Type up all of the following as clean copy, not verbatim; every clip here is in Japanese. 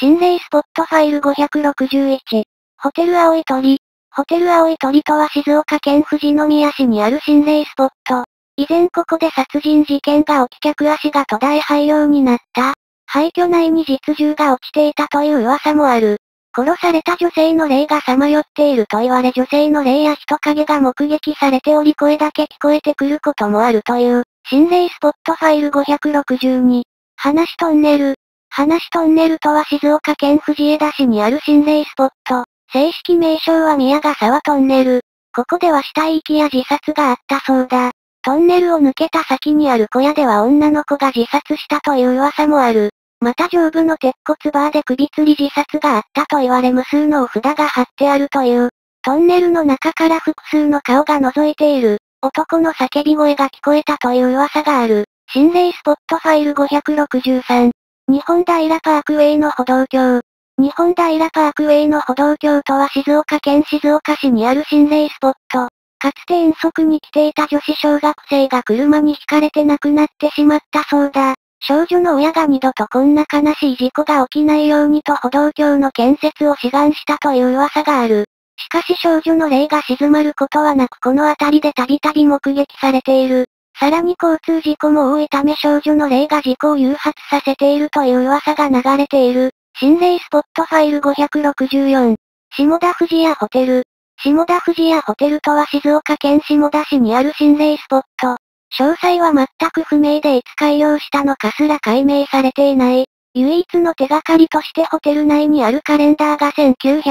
心霊スポットファイル561。ホテル青い鳥。ホテル青い鳥とは静岡県富士宮市にある心霊スポット。以前ここで殺人事件が起き客足が途絶え廃業になった。廃墟内に実銃が落ちていたという噂もある。殺された女性の霊がさまよっていると言われ女性の霊や人影が目撃されており声だけ聞こえてくることもあるという、心霊スポットファイル562。話トンネル。話トンネルとは静岡県藤枝市にある心霊スポット。正式名称は宮ヶ沢トンネル。ここでは死体遺棄や自殺があったそうだ。トンネルを抜けた先にある小屋では女の子が自殺したという噂もある。また上部の鉄骨バーで首吊り自殺があったと言われ無数のお札が貼ってあるという。トンネルの中から複数の顔が覗いている。男の叫び声が聞こえたという噂がある。心霊スポットファイル563。日本平パークウェイの歩道橋。日本平パークウェイの歩道橋とは静岡県静岡市にある心霊スポット。かつて遠足に来ていた女子小学生が車にひかれて亡くなってしまったそうだ。少女の親が二度とこんな悲しい事故が起きないようにと歩道橋の建設を志願したという噂がある。しかし少女の霊が静まることはなくこの辺りでたびたび目撃されている。さらに交通事故も多いため少女の霊が事故を誘発させているという噂が流れている。心霊スポットファイル564。下田富士屋ホテル。下田富士屋ホテルとは静岡県下田市にある心霊スポット。詳細は全く不明でいつ開業したのかすら解明されていない。唯一の手がかりとしてホテル内にあるカレンダーが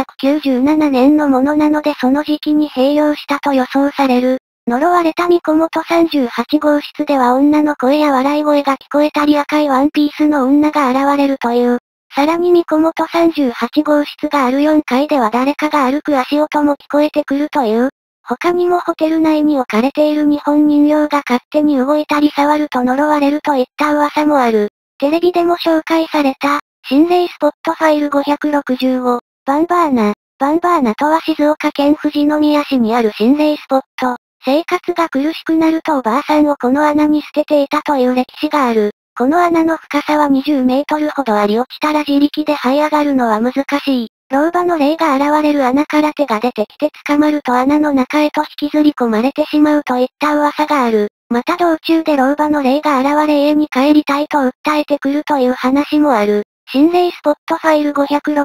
1997年のものなのでその時期に併用したと予想される。呪われた巫女元38号室では女の声や笑い声が聞こえたり赤いワンピースの女が現れるという。さらに巫女元38号室がある4階では誰かが歩く足音も聞こえてくるという。他にもホテル内に置かれている日本人形が勝手に動いたり触ると呪われるといった噂もある。テレビでも紹介された、心霊スポットファイル565、バンバーナ。バンバーナとは静岡県富士宮市にある心霊スポット。生活が苦しくなるとおばあさんをこの穴に捨てていたという歴史がある。この穴の深さは20メートルほどあり落ちたら自力で這い上がるのは難しい。老婆の霊が現れる穴から手が出てきて捕まると穴の中へと引きずり込まれてしまうといった噂がある。また道中で老婆の霊が現れ家に帰りたいと訴えてくるという話もある。心霊スポットファイル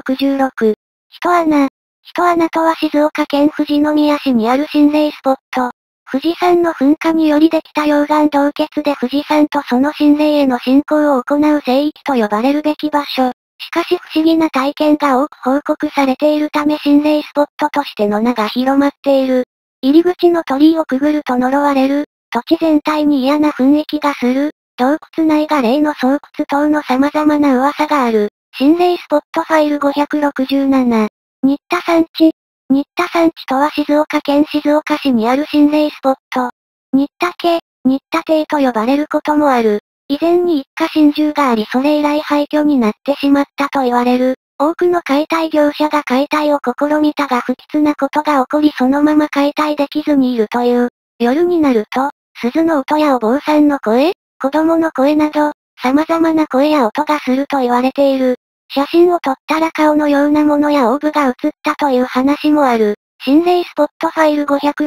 566。人穴。人穴とは静岡県富士宮市にある心霊スポット。富士山の噴火によりできた溶岩洞穴で富士山とその心霊への信仰を行う聖域と呼ばれるべき場所。しかし不思議な体験が多く報告されているため心霊スポットとしての名が広まっている。入り口の鳥居をくぐると呪われる。土地全体に嫌な雰囲気がする。洞窟内が霊の巣窟等の様々な噂がある。心霊スポットファイル567。新田山地。新田山地とは静岡県静岡市にある心霊スポット。新田家、新田邸と呼ばれることもある。以前に一家心中がありそれ以来廃墟になってしまったと言われる。多くの解体業者が解体を試みたが不吉なことが起こりそのまま解体できずにいるという。夜になると、鈴の音やお坊さんの声、子供の声など、様々な声や音がすると言われている。写真を撮ったら顔のようなものやオーブが映ったという話もある。心霊スポットファイル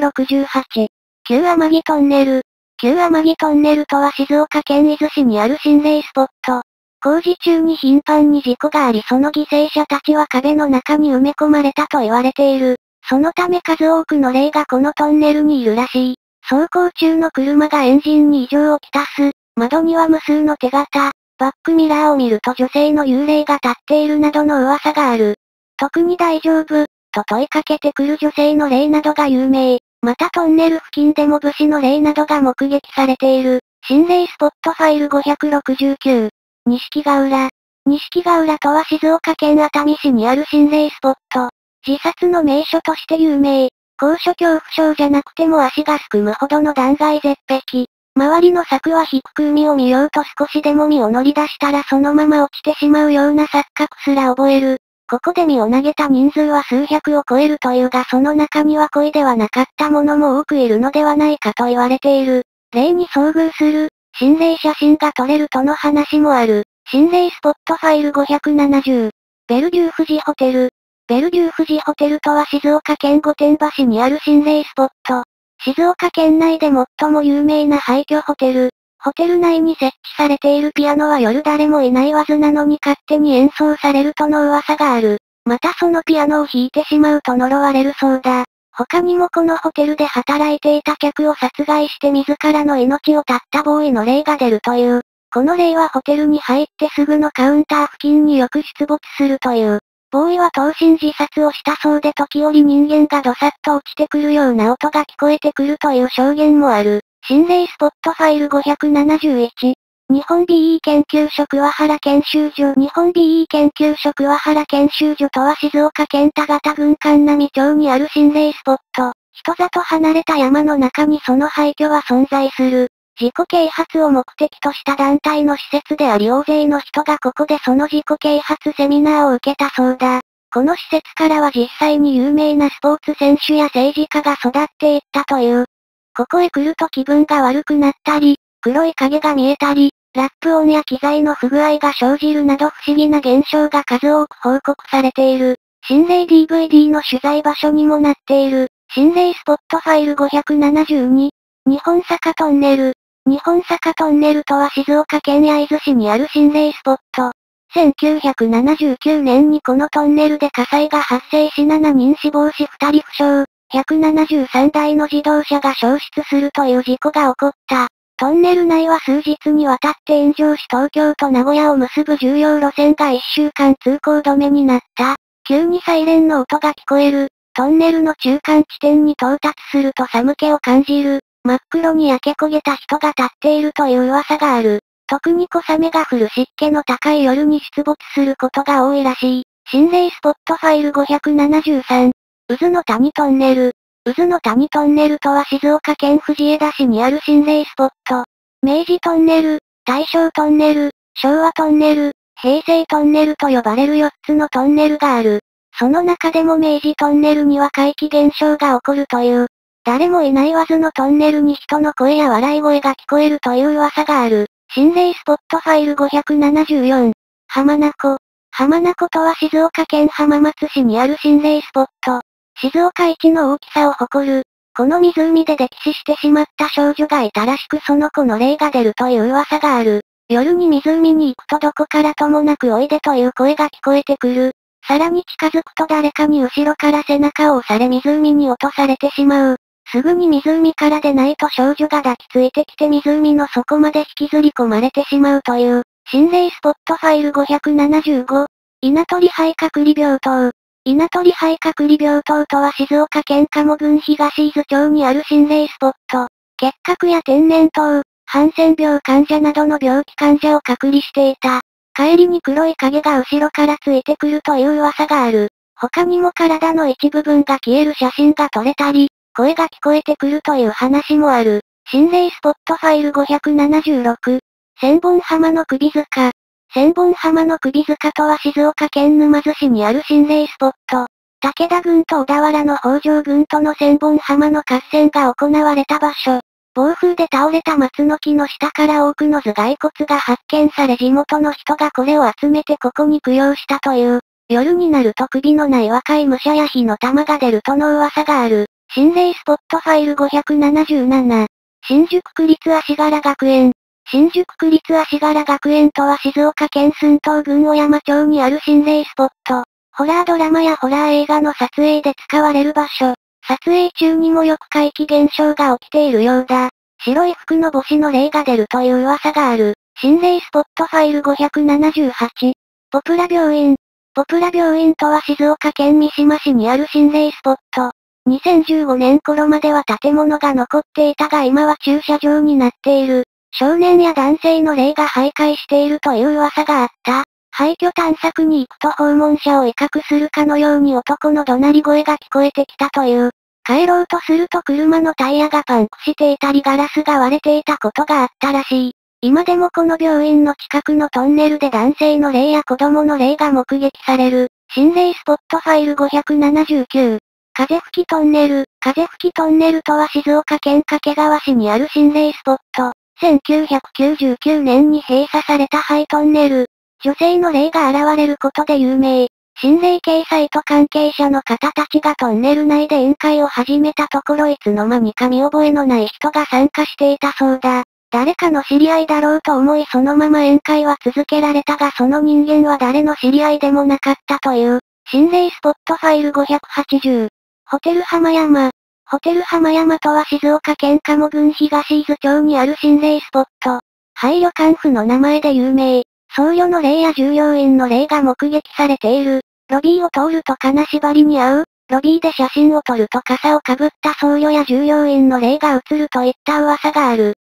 568。旧天城トンネル。旧天城トンネルとは静岡県伊豆市にある心霊スポット。工事中に頻繁に事故がありその犠牲者たちは壁の中に埋め込まれたと言われている。そのため数多くの霊がこのトンネルにいるらしい。走行中の車がエンジンに異常をきたす。窓には無数の手形。バックミラーを見ると女性の幽霊が立っているなどの噂がある。特に大丈夫、と問いかけてくる女性の霊などが有名。またトンネル付近でも武士の霊などが目撃されている。心霊スポットファイル569。錦ヶ浦。錦ヶ浦とは静岡県熱海市にある心霊スポット。自殺の名所として有名。高所恐怖症じゃなくても足がすくむほどの断崖絶壁。周りの柵は低く海を見ようと少しでも身を乗り出したらそのまま落ちてしまうような錯覚すら覚える。ここで身を投げた人数は数百を超えるというがその中には恋ではなかった者も多くいるのではないかと言われている。霊に遭遇する、心霊写真が撮れるとの話もある。心霊スポットファイル570。 ベルビュー富士ホテル。ベルビュー富士ホテルとは静岡県御殿場市にある心霊スポット。静岡県内で最も有名な廃墟ホテル。ホテル内に設置されているピアノは夜誰もいないはずなのに勝手に演奏されるとの噂がある。またそのピアノを弾いてしまうと呪われるそうだ。他にもこのホテルで働いていた客を殺害して自らの命を絶ったボーイの霊が出るという。この霊はホテルに入ってすぐのカウンター付近によく出没するという。ボーイは投身自殺をしたそうで時折人間がドサッと落ちてくるような音が聞こえてくるという証言もある。心霊スポットファイル571。日本 BE 研究所桑原研修所日本 BE 研究所桑原研修所とは静岡県田形郡神南町にある心霊スポット。人里離れた山の中にその廃墟は存在する。自己啓発を目的とした団体の施設であり大勢の人がここでその自己啓発セミナーを受けたそうだ。この施設からは実際に有名なスポーツ選手や政治家が育っていったという。ここへ来ると気分が悪くなったり、黒い影が見えたり、ラップ音や機材の不具合が生じるなど不思議な現象が数多く報告されている。心霊 DVD の取材場所にもなっている。心霊スポットファイル572。日本坂トンネル。日本坂トンネルとは静岡県焼津市にある心霊スポット。1979年にこのトンネルで火災が発生し7人死亡し2人負傷、173台の自動車が消失するという事故が起こった。トンネル内は数日にわたって炎上し東京と名古屋を結ぶ重要路線が1週間通行止めになった。急にサイレンの音が聞こえる。トンネルの中間地点に到達すると寒気を感じる。真っ黒に焼け焦げた人が立っているという噂がある。特に小雨が降る湿気の高い夜に出没することが多いらしい。心霊スポットファイル573。渦の谷トンネル。渦の谷トンネルとは静岡県藤枝市にある心霊スポット。明治トンネル、大正トンネル、昭和トンネル、平成トンネルと呼ばれる4つのトンネルがある。その中でも明治トンネルには怪奇現象が起こるという。誰もいないはずのトンネルに人の声や笑い声が聞こえるという噂がある。心霊スポットファイル574。浜名湖。浜名湖とは静岡県浜松市にある心霊スポット。静岡一の大きさを誇る。この湖で溺死してしまった少女がいたらしくその子の霊が出るという噂がある。夜に湖に行くとどこからともなくおいでという声が聞こえてくる。さらに近づくと誰かに後ろから背中を押され湖に落とされてしまう。すぐに湖から出ないと少女が抱きついてきて湖の底まで引きずり込まれてしまうという。心霊スポットファイル575。稲取肺隔離病棟。稲取肺隔離病棟とは静岡県鴨郡東伊豆町にある心霊スポット。結核や天然痘、ハンセン病患者などの病気患者を隔離していた。帰りに黒い影が後ろからついてくるという噂がある。他にも体の一部分が消える写真が撮れたり、声が聞こえてくるという話もある。心霊スポットファイル576。千本浜の首塚。千本浜の首塚とは静岡県沼津市にある心霊スポット。武田郡と小田原の北条郡との千本浜の合戦が行われた場所。暴風で倒れた松の木の下から多くの頭蓋骨が発見され地元の人がこれを集めてここに供養したという。夜になると首のない若い武者や火の玉が出るとの噂がある。心霊スポットファイル577。新宿区立足柄学園。新宿区立足柄学園とは静岡県駿東郡小山町にある心霊スポット。ホラードラマやホラー映画の撮影で使われる場所。撮影中にもよく怪奇現象が起きているようだ。白い服の帽子の霊が出るという噂がある。心霊スポットファイル578。ポプラ病院。ポプラ病院とは静岡県三島市にある心霊スポット。2015年頃までは建物が残っていたが今は駐車場になっている。少年や男性の霊が徘徊しているという噂があった。廃墟探索に行くと訪問者を威嚇するかのように男の怒鳴り声が聞こえてきたという。帰ろうとすると車のタイヤがパンクしていたりガラスが割れていたことがあったらしい。今でもこの病院の近くのトンネルで男性の霊や子供の霊が目撃される。心霊スポットファイル579。風吹きトンネル。風吹きトンネルとは静岡県掛川市にある心霊スポット。1999年に閉鎖された廃トンネル。女性の霊が現れることで有名。 心霊系サイト関係者の方たちがトンネル内で宴会を始めたところいつの間にか見覚えのない人が参加していたそうだ。誰かの知り合いだろうと思いそのまま宴会は続けられたがその人間は誰の知り合いでもなかったという。心霊スポットファイル580。ホテル浜山。ホテル浜山とは静岡県鴨郡東伊豆町にある心霊スポット。廃旅館夫の名前で有名。僧侶の霊や従業員の霊が目撃されている。ロビーを通ると金縛りに遭う。ロビーで写真を撮ると傘をかぶった僧侶や従業員の霊が映るといった噂がある。